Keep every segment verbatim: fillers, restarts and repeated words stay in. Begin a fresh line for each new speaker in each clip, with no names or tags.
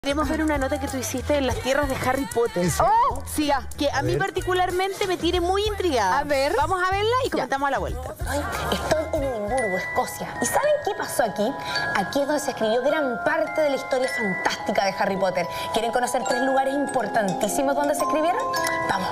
Queremos ver una nota que tú hiciste en las tierras de Harry Potter.
Oh,
sí, ya, que a, a mí particularmente me tiene muy intrigada.
A ver.
Vamos a verla y comentamos a la vuelta.
Estoy en Edimburgo, Escocia. ¿Y saben qué pasó aquí? Aquí es donde se escribió gran parte de la historia fantástica de Harry Potter. ¿Quieren conocer tres lugares importantísimos donde se escribieron? Vamos.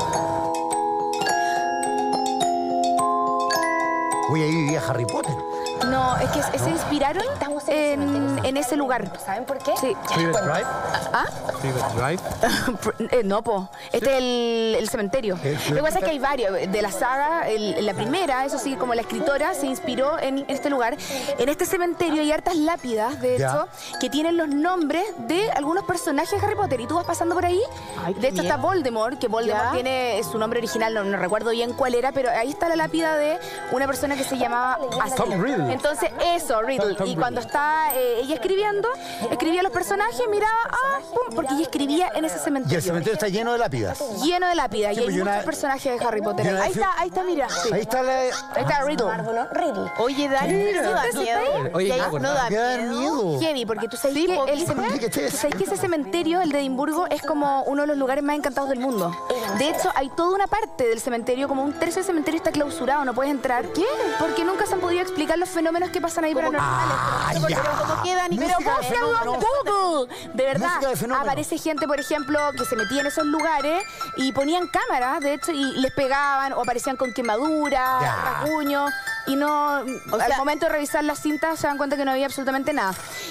Uy, ahí vivía Harry Potter.
No, es que se ¿No? inspiraron en, en ese lugar.
¿Saben por qué?
Sí.
Private Drive.
¿Ah?
Private Drive.
eh, no, po. Este es el, el cementerio. Lo que pasa es que hay varios. De la saga, el, la primera, eso sí, como la escritora se inspiró en este lugar. En este cementerio hay hartas lápidas, de hecho, ya. que tienen los nombres de algunos personajes de Harry Potter. Y tú vas pasando por ahí. Ay, de hecho, bien. está Voldemort, que Voldemort ¿Ya? tiene su nombre original, no, no recuerdo bien cuál era, pero ahí está la lápida de una persona que se llamaba
Tom Riddle.
Entonces, eso, Riddle. Tom, Tom y cuando está eh, ella escribiendo, escribía los personajes, miraba, ah, pum, porque ella escribía en ese cementerio.
Y el cementerio está lleno de lápidas.
Lleno de lápidas. Sí, y hay muchos una... personajes de Harry Potter. Ahí está, ahí está, mira. Sí.
Ahí está la...
Ahí está Riddle.
Riddle.
Oye, Dani, ¿no da miedo?
Oye,
no, no da
miedo.
Heavy, porque tú sabes sí, que el cementerio, tú sabes que ese cementerio, el de Edimburgo, es como uno de los lugares más encantados del mundo. De hecho, hay toda una parte del cementerio, como un tercio del cementerio está clausurado, no puedes entrar. ¿Qué? Porque nunca se han podido explicar los fenómenos que pasan ahí paranormales.
Ah,
pero,
ya.
pero ¿cómo quedan? Pero búscalo en Google. De verdad,
de
aparece gente, por ejemplo, que se metía en esos lugares y ponían cámaras, de hecho, y les pegaban o aparecían con quemaduras, rasguños. Y no, o al sea, momento de revisar las cintas se dan cuenta que no había absolutamente nada.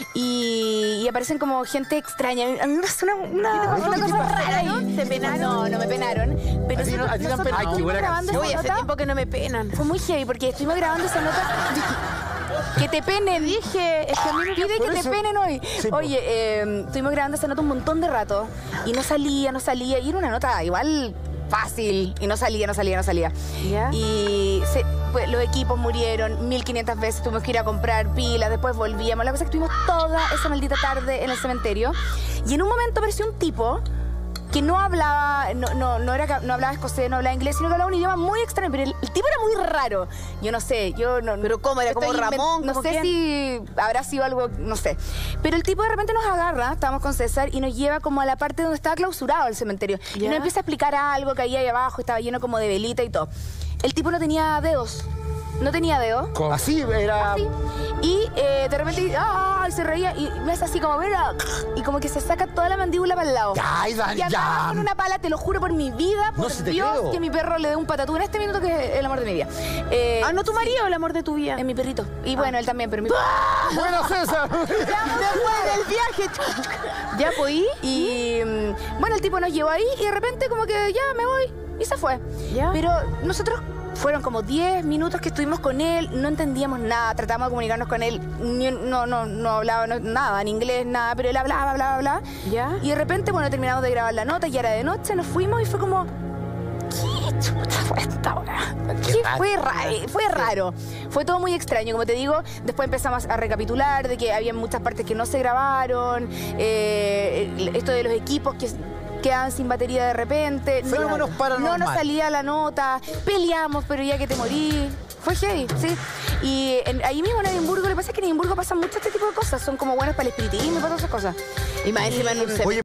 Y, y aparecen como gente extraña. A mí me pasó una, una, una cosa rara, ¿no? ¿Te penaron? No, no me penaron. Pero
¿A ti no, a ti
nosotros
Ay,
estuvimos grabando esa
Oye,
nota.
hace
tiempo que no me penan. Fue muy heavy porque estuvimos grabando esa nota. Que te penen, dije, es que a mí me pide que te penen hoy. Sí, Oye, eh, estuvimos grabando esa nota un montón de rato y no salía, no salía. Y era una nota igual fácil y no salía, no salía, no salía. ¿Ya? Y se, pues, los equipos murieron mil quinientas veces, tuvimos que ir a comprar pilas, después volvíamos. La cosa es que estuvimos toda esa maldita tarde en el cementerio y en un momento apareció un tipo que no hablaba, no, no, no, era, no hablaba escocés, no hablaba inglés, sino que hablaba un idioma muy extraño, pero el, el tipo era muy raro. Yo no sé, yo no... ¿Pero cómo? ¿Era como Ramón? No sé quién? si habrá sido algo, no sé. Pero el tipo de repente nos agarra, estábamos con César, y nos lleva como a la parte donde estaba clausurado el cementerio. ¿Ya? Y nos empieza a explicar algo que ahí, ahí abajo, estaba lleno como de velita y todo. El tipo no tenía dedos. No tenía dedos.
¿Cómo? Así era...
Así. Y eh, de repente, ¡ah! Se reía y me hace así como, mira, y como que se saca toda la mandíbula para el lado.
¡Ay, Dani,
ya!
ya.
Con una pala, te lo juro por mi vida, por
no, si
Dios, que mi perro le dé un patatú en este minuto, que es el amor de mi vida. Eh,
ah, ¿no tu marido o el amor de tu vida?
Es mi perrito. Y ah. bueno, él también, pero mi
¡Ah! Bueno, César.
Después del viaje. Ya fui y bueno, el tipo nos llevó ahí y de repente como que ya me voy y se fue. ¿Ya? Pero nosotros... Fueron como diez minutos que estuvimos con él, no entendíamos nada, tratamos de comunicarnos con él, ni, no, no, no hablaba no, nada, en inglés, nada, pero él hablaba, hablaba, hablaba. ¿Ya? Y de repente, bueno, terminamos de grabar la nota, ya era de noche, nos fuimos y fue como... ¿Qué chuta fue esta hora? ¿Qué fue raro? Fue raro. Fue todo muy extraño, como te digo. Después empezamos a recapitular de que había muchas partes que no se grabaron, eh, esto de los equipos que... quedaban sin batería de repente.
Fenómenos paranormales.
No nos salía la nota, peleamos, pero ya que te morí. Fue heavy, sí. Y en, ahí mismo en Edimburgo, lo que pasa es que en Edimburgo pasan mucho este tipo de cosas. Son como buenas para el espiritismo y para todas esas cosas.
Y más encima en un cementerio.